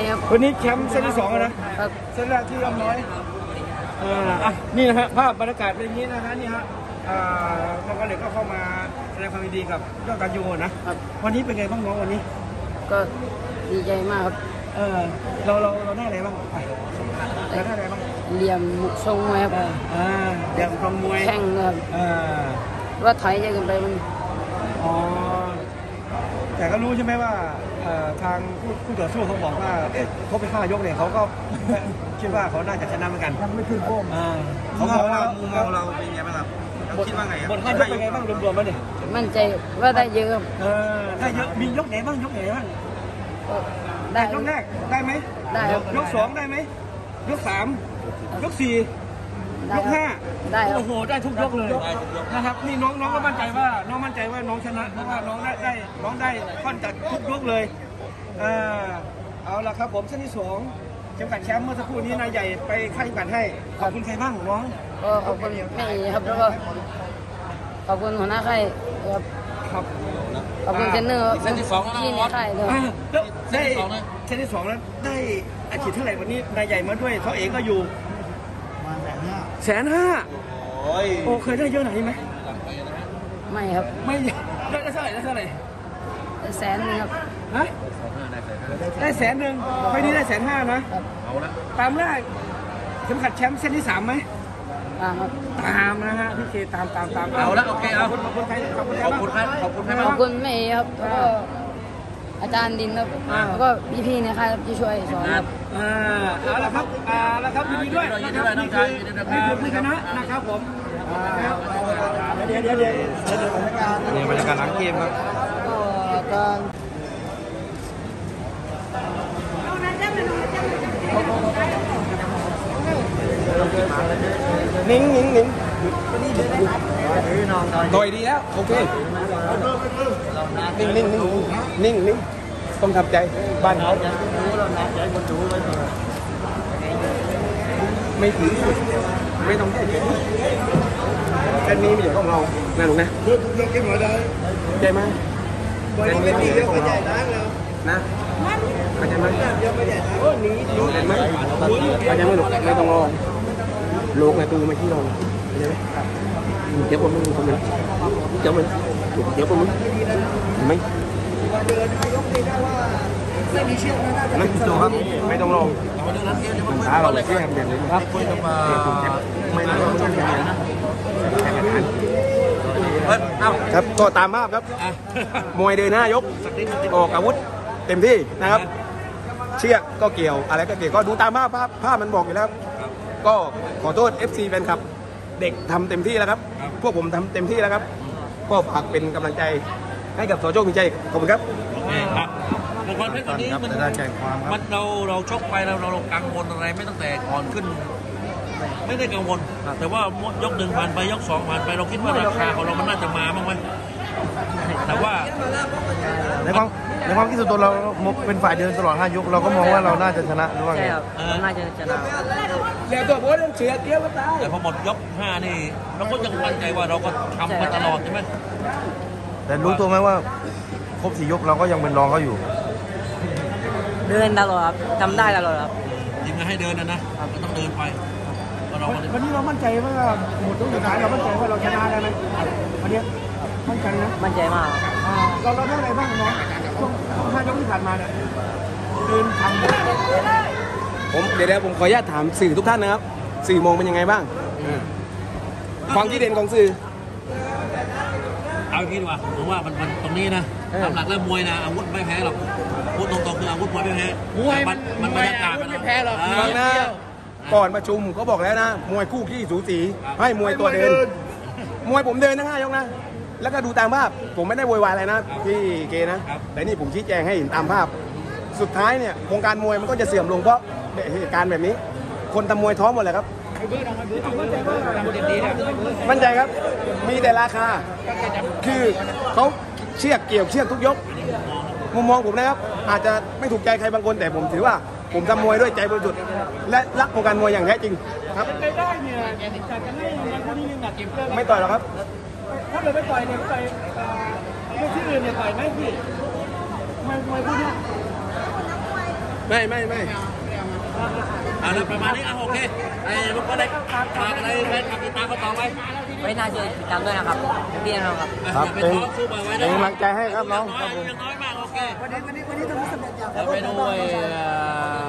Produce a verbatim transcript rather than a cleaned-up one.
ครับวันนี้แชมป์เซตที่สองนะครับเซตแรกที่อ้อมน้อยอ่าอ่ะนี่นะฮะภาพบรรยากาศเป็นอย่างนี้นะฮะนี่ฮะอ่าทางการเหล็กก็เข้ามาแสดงความยินดีกับยอดการยูนะครับวันนี้เป็นไงบ้างน้องวันนี้ก็ดีใจมากครับเออเราเราเราได้อะไรบ้างไปเราได้อะไรบ้างเหลี่ยมทรงมวยครับอ่าเหลี่ยมทรงมวยแข่งครับอ่าว่าถอยจะกันไปมันอ๋อแต่ก็รู้ใช่ไหมว่าทางผู้ผู้ต่อสู้เขาบอกว่าเอ๊ะเขาไปห้ายกเนี่ยเขาก็คิดว่าเขาน่าจะชนะเหมือนกันยังไม่ขึ้นโค้งเขาบอกว่ามุมมองเราเป็นไงบ้างครับเราคิดว่าไงบนห้ายกเป็นไงบ้างรวมๆแล้วเนี่ยมั่นใจว่าได้เยอะครับเออได้เยอะมียกไหนบ้างยกไหนบ้างได้ยกแรกได้ไหมได้ครับยกสองได้ไหมยกสามยกสี่ยกห้าได้โอ้โหได้ทุกยกเลยนะครับนี่น้องน้องก็มั่นใจว่าน้องมั่นใจว่าน้องชนะเพราะว่าน้องได้ได้น้องได้ค่อนจัดทุกยกเลยเออเอาละครับผมเส้นที่สองเข็มขัดแชมป์เมื่อสักครู่นี้นายใหญ่ไปค่ายเข็มขัดให้ขอบคุณใครบ้างน้องก็ขอบคุณแม่ครับแล้วก็ขอบคุณหัวหน้าค่ายครับครับขอบคุณเทรนเนอร์เส้นที่สองแล้วที่ในค่ายเลยได้เส้นที่สองแล้วได้อาชีพเท่าไหร่วันนี้นายใหญ่มาด้วยเขาเองก็อยู่แสนห้าโอ้ยโอ้เคยได้เยอะหน่อยไหมไม่ครับไม่ได้เท่าไหร่ได้เท่าไหร่แสนนึงครับฮะได้แสนหนึ่งไฟนี้ได้แสนห้านะตามแรกเข็มขัดแชมป์เส้นที่สามไหมตามครับตามนะฮะพี่เคตามตามตามเอาละโอเคเอาขอบคุณใครขอบคุณขอบคุณครับขอบคุณครับขอบคุณแม่ครับแล้วก็อาจารย์ดินครับแล้วก็พี่ๆในค่ายที่ช่วยสอนครับอ่าเอาละครับอ่าแล้วครับยินดีด้วยนะครับนี่คือนี่คือผู้ชนะนะครับผมเดี๋ยวเดี๋ยวเดี๋ยวเดี๋ยวบรรยากาศหลังเกมครับการนิ่งนิ่งนิ่งต่อยดีแล้วโอเคนิ่งนิ่งนิ่งนิ่งนิ่งต้องทำใจบ้านเขาไม่ถือไม่ต้องแก้เกมแค่นี้ไม่ใช่ของเรานะลูกนะใจไหมใจไม่ดีแล้วก็ใจล้างแล้วนะเข้าใจไหมโอ้หนีดูเห็นไหมเข้าใจไหมลูกไม่ต้องรอลูกในตูไม่ที่เราเข้าใจไหมเดี๋ยวผมมึงผมเลยเดี๋ยวมึงเดี๋ยวผมมึงเห็นไหมไม่มีเชือกนะจูครับไม่ต้องลงตาเราเลยเชือกเด่นเลยครับไม่ต้องลงไม่ต้องนะครับก็ตามภาพครับมวยเดินหน้ายกออกอาวุธเต็มที่นะครับเชือกก็เกี่ยวอะไรก็เกี่ยวก็ดูตามภาพภาพภาพมันบอกอยู่แล้วก็ขอโทษ เอฟ ซี แฟนคลับเด็กทำเต็มที่แล้วครับพวกผมทำเต็มที่แล้วครับก็ฝากเป็นกำลังใจให้กับสโชคมีใจขอบคุณครับในความเป็นตอนนี้มันมันเราเราชกไปเราเรากังวลอะไรไม่ตั้งแต่ก่อนขึ้นไม่ได้กังวลแต่ว่ายกหนึ่งผ่านไปยกสองผ่านไปเราคิดว่าราคาของเรามันน่าจะมาบ้างไหมแต่ว่าในความในความคิดส่วนตัวเราเป็นฝ่ายเดินตลอดห้ายกเราก็มองว่าเราน่าจะชนะด้วยใช่ครับน่าจะชนะแล้วตัวโบ๊ทเสียเกี้ยวก็ตายแต่พอหมดยกห้านี่เราก็ยังมั่นใจว่าเราก็ทำมาตลอดใช่ไหมแต่รู้ตัวไหมว่าครบสี่ยกเราก็ยังเป็นรองเขาอยู่เดินตลอดครับทำได้ตลอดครับทีมงานให้เดินนะนะก็ต้องเดินไปวันนี้เรามั่นใจว่าหมดยกสุดท้ายเรามั่นใจว่าเราชนะได้ไหมวันนี้มั่นใจนะมั่นใจมากเราเราได้อะไรบ้างน้องช่วงห้ายกที่ผ่านมาเนี่ยเดินทำผมเดี๋ยวผมขออนุญาตถามสื่อทุกท่านนะครับสื่อมองเป็นยังไงบ้างความคิดเห็นของสื่อเอาคิดว่าผมว่ามันตรงนี้นะตามหลักแล้วมวยนะอาวุธไม่แพ้หรอกพูดตรงๆคืออาวุธมวยไม่แพ้มวยมันมันบรรยากาศมันไม่แพ้หรอกฟังนะก่อนประชุมเขาบอกแล้วนะมวยคู่ขี้สูสีให้มวยตัวเดินมวยผมเดินทั้งห้ายกนะแล้วก็ดูตามภาพผมไม่ได้โวยวายอะไรนะพี่เกนะแต่นี่ผมชี้แจงให้เห็นตามภาพสุดท้ายเนี่ยวงการมวยมันก็จะเสื่อมลงเพราะเหตุการณ์แบบนี้คนทำมวยท้อหมดเลยครับมั่นใจครับมีแต่ราคาคือเขาเชือกเกี่ยวเชือกทุกยกมุมมองผมนะครับอาจจะไม่ถูกใจใครบางคนแต่ผมถือว่าผมทำมวยด้วยใจบริสุทธิ์และรักวงการมวยอย่างแท้จริงครับไม่ต่อยหรอกครับถ้าเราไม่ต่อยเนี่ยต่อยที่อื่นเนี่ยต่อยไหมพี่มวยมวยพวกนี้ไม่ไม่ไม่อ่าประมาณนี้อ่ะโอเคไอ้ลูกก็ได้ฝากอะไรแฟนคลับติดตามเขาต่อไปไว้น่าจะติดตามด้วยนะครับพี่น้องครับครับเป็เป็น นสู้บ่อยไว้เป็นกำลังใจให้ครับน้องครับผมยังน้อยมากโอเควันนี้วันนี้วันนี้ต้องสำเร็จอย่างไปดู